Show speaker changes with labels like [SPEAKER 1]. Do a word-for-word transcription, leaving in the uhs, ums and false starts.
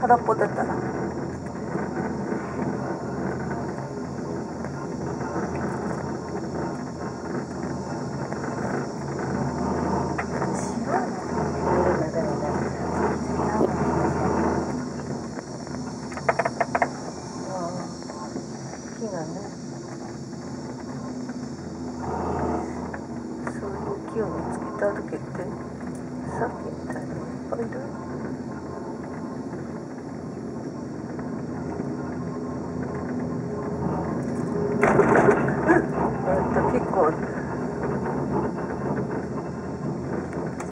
[SPEAKER 1] 空っぽだったな。木がね、そういう木を見つけて歩けって。